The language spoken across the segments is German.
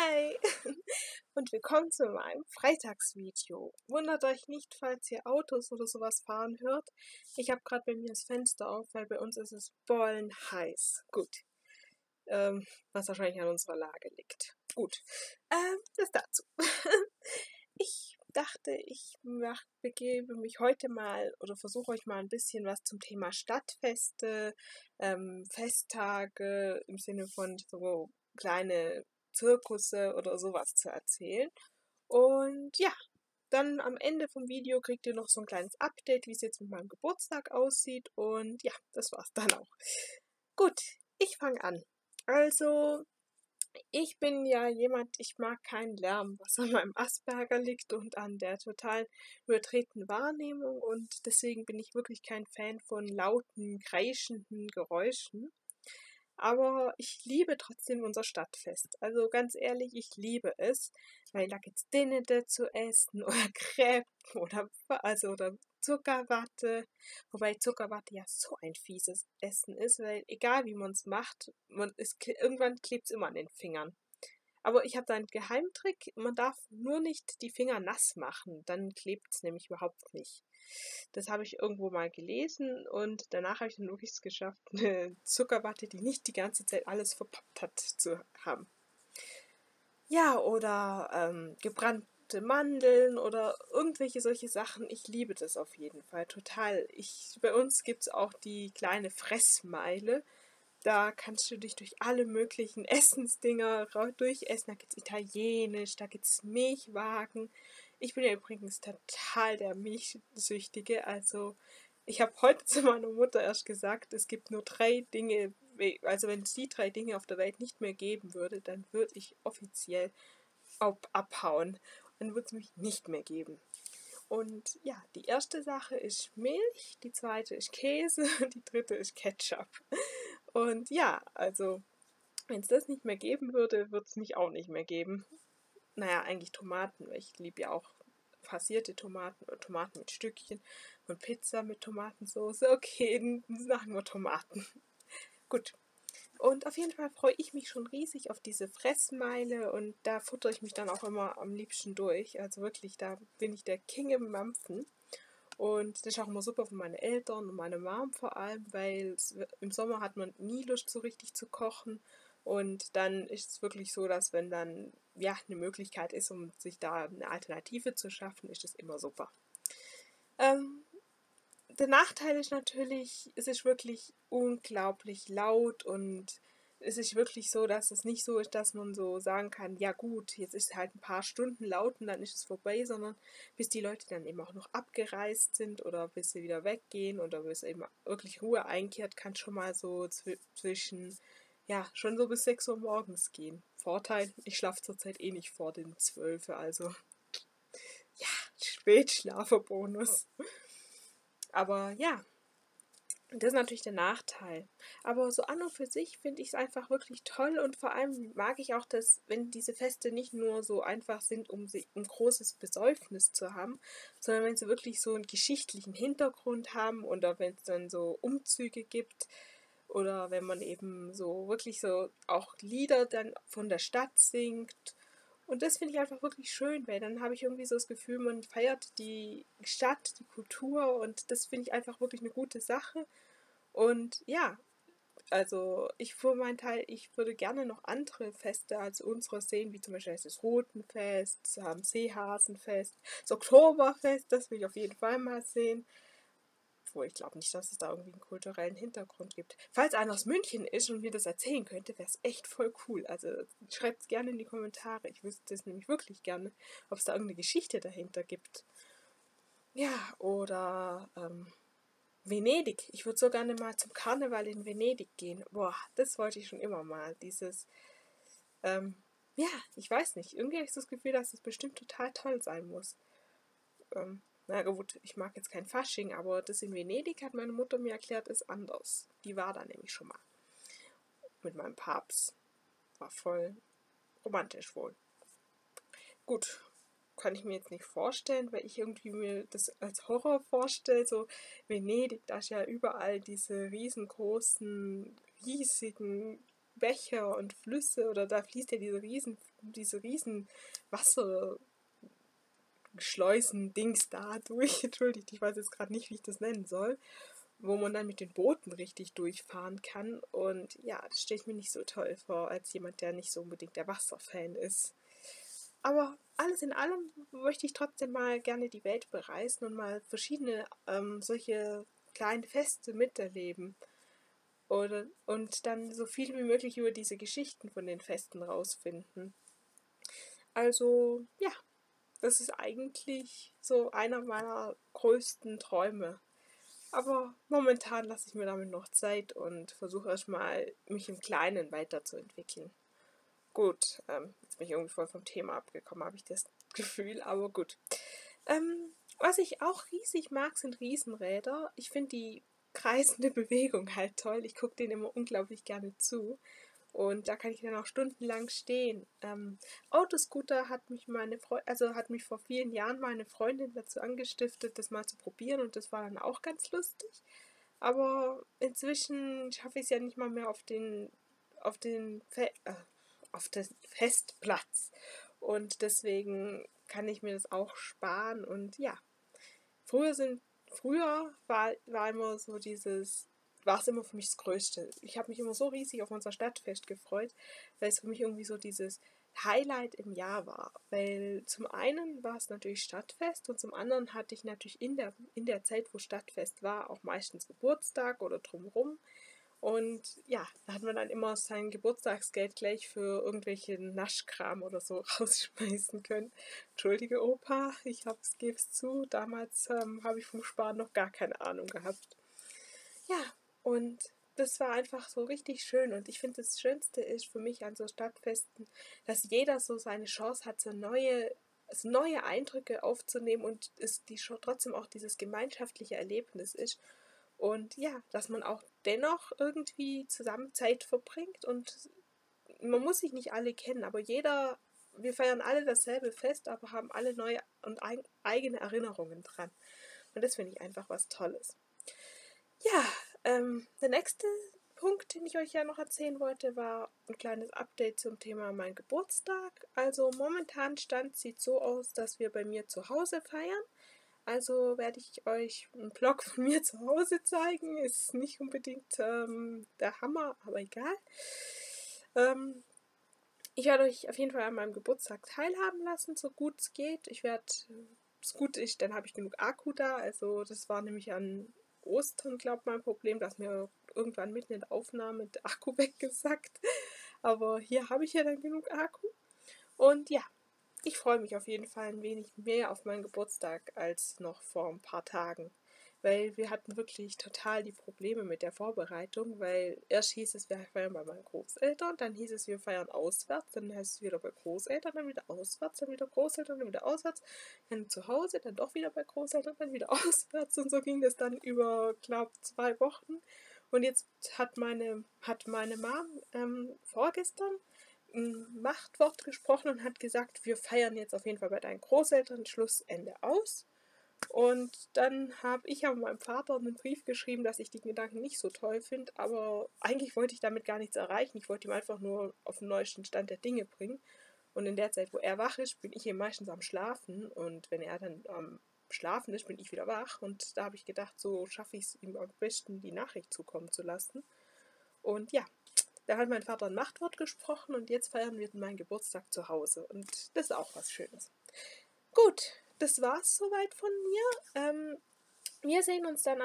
Hi und willkommen zu meinem Freitagsvideo. Wundert euch nicht, falls ihr Autos oder sowas fahren hört. Ich habe gerade bei mir das Fenster auf, weil bei uns ist es bollenheiß. Gut, was wahrscheinlich an unserer Lage liegt. Gut, das dazu. Ich dachte, begebe mich heute mal oder versuche euch mal ein bisschen was zum Thema Stadtfeste, Festtage im Sinne von so kleine Zirkusse oder sowas zu erzählen. Und ja, dann am Ende vom Video kriegt ihr noch so ein kleines Update, wie es jetzt mit meinem Geburtstag aussieht. Und ja, das war's dann auch. Gut, ich fange an. Also, ich bin ja jemand, ich mag keinen Lärm, was an meinem Asperger liegt und an der total übertretenen Wahrnehmung. Und deswegen bin ich wirklich kein Fan von lauten, kreischenden Geräuschen. Aber ich liebe trotzdem unser Stadtfest. Also ganz ehrlich, ich liebe es, weil da gibt's Dinner zu essen oder Crepe oder Zuckerwatte. Wobei Zuckerwatte ja so ein fieses Essen ist, weil egal wie man es macht, irgendwann klebt es immer an den Fingern. Aber ich habe da einen Geheimtrick, man darf nur nicht die Finger nass machen, dann klebt es nämlich überhaupt nicht. Das habe ich irgendwo mal gelesen und danach habe ich dann wirklich es geschafft, eine Zuckerwatte, die nicht die ganze Zeit alles verpoppt hat, zu haben. Ja, oder gebrannte Mandeln oder irgendwelche solche Sachen. Ich liebe das auf jeden Fall total. Bei uns gibt es auch die kleine Fressmeile. Da kannst du dich durch alle möglichen Essensdinger durchessen. Da gibt es Italienisch, da gibt es Milchwagen. Ich bin ja übrigens total der Milchsüchtige. Also ich habe heute zu meiner Mutter erst gesagt, es gibt nur 3 Dinge. Also wenn es die 3 Dinge auf der Welt nicht mehr geben würde, dann würde ich offiziell abhauen. Dann würde es mich nicht mehr geben. Und ja, die erste Sache ist Milch, die zweite ist Käse und die dritte ist Ketchup. Und ja, also, wenn es das nicht mehr geben würde, würde es mich auch nicht mehr geben. Naja, eigentlich Tomaten, weil ich liebe ja auch passierte Tomaten oder Tomaten mit Stückchen und Pizza mit Tomatensauce. Okay, dann sagen wir Tomaten. Gut. Und auf jeden Fall freue ich mich schon riesig auf diese Fressmeile und da futter ich mich dann auch immer am liebsten durch. Also wirklich, da bin ich der King im Mampfen. Und das ist auch immer super für meine Eltern und meine Mom vor allem, weil im Sommer hat man nie Lust so richtig zu kochen. Und dann ist es wirklich so, dass wenn dann ja eine Möglichkeit ist, um sich da eine Alternative zu schaffen, ist das immer super. Ähm, Der Nachteil ist natürlich, es ist wirklich unglaublich laut und es ist wirklich so, dass es nicht so ist, dass man so sagen kann, ja gut, jetzt ist es halt ein paar Stunden laut und dann ist es vorbei, sondern bis die Leute dann eben auch noch abgereist sind oder bis sie wieder weggehen oder bis eben wirklich Ruhe einkehrt, kann schon mal so zwischen, ja, schon so bis 6 Uhr morgens gehen. Vorteil, ich schlafe zurzeit eh nicht vor den 12, also ja, Spätschlaferbonus. Aber ja, das ist natürlich der Nachteil. Aber so an und für sich finde ich es einfach wirklich toll und vor allem mag ich auch, dass, wenn diese Feste nicht nur so einfach sind, um ein großes Besäufnis zu haben, sondern wenn sie wirklich so einen geschichtlichen Hintergrund haben oder wenn es dann so Umzüge gibt oder wenn man eben so wirklich so auch Lieder dann von der Stadt singt. Und das finde ich einfach wirklich schön, weil dann habe ich irgendwie so das Gefühl, man feiert die Stadt, die Kultur und das finde ich einfach wirklich eine gute Sache. Und ja, also ich für meinen Teil, ich würde gerne noch andere Feste als unsere sehen, wie zum Beispiel das Rotenfest, das Seehasenfest, das Oktoberfest, das will ich auf jeden Fall mal sehen. Obwohl ich glaube nicht, dass es da irgendwie einen kulturellen Hintergrund gibt. Falls einer aus München ist und mir das erzählen könnte, wäre es echt voll cool. Also schreibt es gerne in die Kommentare. Ich wüsste es nämlich wirklich gerne, ob es da irgendeine Geschichte dahinter gibt. Ja, oder Venedig. Ich würde so gerne mal zum Karneval in Venedig gehen. Boah, das wollte ich schon immer mal. Ähm, ja, ich weiß nicht. Irgendwie habe ich so das Gefühl, dass es bestimmt total toll sein muss. Na gut, ich mag jetzt kein Fasching, aber das in Venedig, hat meine Mutter mir erklärt, ist anders. Die war da nämlich schon mal. Mit meinem Papst. War voll romantisch wohl. Gut, kann ich mir jetzt nicht vorstellen, weil ich irgendwie mir das als Horror vorstelle. So Venedig, da ist ja überall diese riesengroßen, riesigen Bäche und Flüsse oder da fließt ja diese riesen Wasserschleusen-Dings da durch. Entschuldigt, ich weiß jetzt gerade nicht, wie ich das nennen soll, wo man dann mit den Booten richtig durchfahren kann. Und ja, das stelle ich mir nicht so toll vor, als jemand, der nicht so unbedingt der Wasserfan ist. Aber alles in allem möchte ich trotzdem mal gerne die Welt bereisen und mal verschiedene solche kleinen Feste miterleben. Und dann so viel wie möglich über diese Geschichten von den Festen rausfinden. Also, ja, das ist eigentlich so einer meiner größten Träume. Aber momentan lasse ich mir damit noch Zeit und versuche erstmal, mich im Kleinen weiterzuentwickeln. Gut, jetzt bin ich irgendwie voll vom Thema abgekommen, habe ich das Gefühl, aber gut. Was ich auch riesig mag, sind Riesenräder. Ich finde die kreisende Bewegung halt toll. Ich gucke denen immer unglaublich gerne zu. Und da kann ich dann auch stundenlang stehen. Autoscooter hat mich vor vielen Jahren meine Freundin dazu angestiftet, das mal zu probieren und das war dann auch ganz lustig. Aber inzwischen schaffe ich es ja nicht mal mehr auf den, auf den Festplatz. Und deswegen kann ich mir das auch sparen. Und ja, früher war immer so war es immer für mich das Größte. Ich habe mich immer so riesig auf unser Stadtfest gefreut, weil es für mich irgendwie so dieses Highlight im Jahr war. Weil zum einen war es natürlich Stadtfest und zum anderen hatte ich natürlich in der Zeit, wo Stadtfest war, auch meistens Geburtstag oder drumherum. Und ja, da hat man dann immer sein Geburtstagsgeld gleich für irgendwelche Naschkram oder so rausschmeißen können. Entschuldige Opa, gebe es zu, damals habe ich vom Sparen noch gar keine Ahnung gehabt. Ja, und das war einfach so richtig schön und ich finde, das Schönste ist für mich an so Stadtfesten, dass jeder so seine Chance hat, so neue Eindrücke aufzunehmen und es trotzdem auch dieses gemeinschaftliche Erlebnis ist. Und ja, dass man auch dennoch irgendwie zusammen Zeit verbringt und man muss sich nicht alle kennen, aber wir feiern alle dasselbe Fest, aber haben alle neue und eigene Erinnerungen dran. Und das finde ich einfach was Tolles. Ja, der nächste Punkt, den ich euch ja noch erzählen wollte, war ein kleines Update zum Thema mein Geburtstag. Also momentan sieht so aus, dass wir bei mir zu Hause feiern. Also werde ich euch einen Vlog von mir zu Hause zeigen. Ist nicht unbedingt der Hammer, aber egal. Ich werde euch auf jeden Fall an meinem Geburtstag teilhaben lassen, so gut es geht. Das Gute ist, dann habe ich genug Akku da. Also das war nämlich an Ostern, glaube ich, mein Problem, dass mir irgendwann mitten in der Aufnahme der Akku weggesackt. Aber hier habe ich ja dann genug Akku. Und ja, ich freue mich auf jeden Fall ein wenig mehr auf meinen Geburtstag als noch vor ein paar Tagen. Weil wir hatten wirklich total die Probleme mit der Vorbereitung, weil erst hieß es, wir feiern bei meinen Großeltern, dann hieß es, wir feiern auswärts, dann heißt es wieder bei Großeltern, dann wieder auswärts, dann wieder Großeltern, dann wieder auswärts, dann zu Hause, dann doch wieder bei Großeltern, dann wieder auswärts und so ging das dann über, glaube 2 Wochen. Und jetzt hat meine Mom vorgestern ein Machtwort gesprochen und hat gesagt, wir feiern jetzt auf jeden Fall bei deinen Großeltern Schlussende aus. Und dann habe ich aber meinem Vater einen Brief geschrieben, dass ich die Gedanken nicht so toll finde, aber eigentlich wollte ich damit gar nichts erreichen. Ich wollte ihm einfach nur auf den neuesten Stand der Dinge bringen. Und in der Zeit, wo er wach ist, bin ich hier meistens am Schlafen. Und wenn er dann am Schlafen ist, bin ich wieder wach. Und da habe ich gedacht, so schaffe ich es ihm am besten, die Nachricht zukommen zu lassen. Und ja, da hat mein Vater ein Machtwort gesprochen und jetzt feiern wir meinen Geburtstag zu Hause. Und das ist auch was Schönes. Gut, das war's soweit von mir. Wir sehen uns dann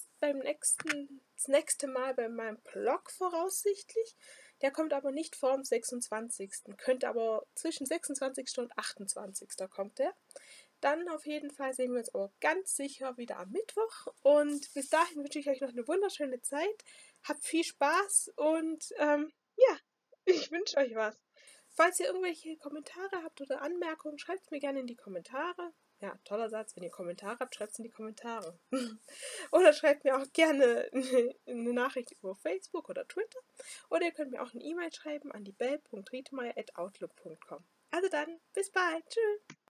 das nächste Mal bei meinem Blog voraussichtlich. Der kommt aber nicht vor dem 26. Könnte aber zwischen 26. und 28. kommt der. Dann auf jeden Fall sehen wir uns aber ganz sicher wieder am Mittwoch. Und bis dahin wünsche ich euch noch eine wunderschöne Zeit. Habt viel Spaß und ja, ich wünsche euch was. Falls ihr irgendwelche Kommentare habt oder Anmerkungen, schreibt es mir gerne in die Kommentare. Ja, toller Satz. Wenn ihr Kommentare habt, schreibt es in die Kommentare. Oder schreibt mir auch gerne eine Nachricht über Facebook oder Twitter. Oder ihr könnt mir auch eine E-Mail schreiben an die bell.rietemeyer@outlook.com. Also dann, bis bald. Tschüss.